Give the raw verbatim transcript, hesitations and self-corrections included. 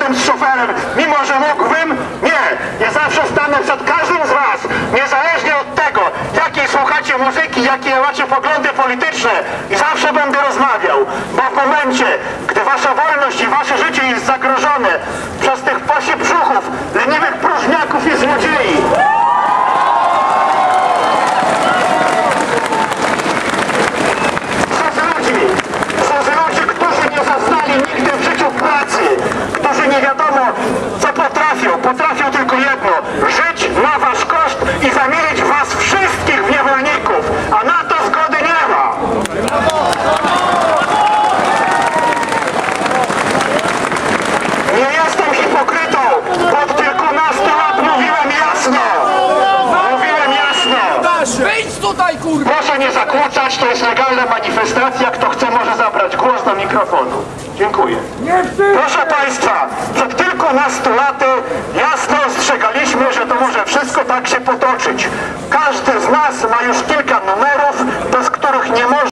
potem z szoferem, mimo że mógłbym? Nie, ja zawsze stanę przed każdym z was, niezależnie od tego, jakiej słuchacie muzyki, jakie macie poglądy polityczne, i zawsze będę rozmawiał, bo w momencie, gdy wasza wolność i wasze życie jest zagrożone przez tych pasiebrzuchów, leniwych próżniaków i złodziei, nie wiadomo, co potrafią. Potrafią tylko jedno. Żyć na wasz koszt i zamienić was wszystkich w niewolników. A na to zgody nie ma. Nie jestem hipokrytą. Bo od kilkunastu lat mówiłem jasno. Mówiłem jasno. Wyjdź tutaj, kurwa! Proszę nie zakłócać, to jest legalna manifestacja. Kto chce, może zabrać głos do mikrofonu. Dziękuję. Proszę państwa, przed kilkunastu laty jasno ostrzegaliśmy, że to może wszystko tak się potoczyć. Każdy z nas ma już kilka numerów, bez których nie może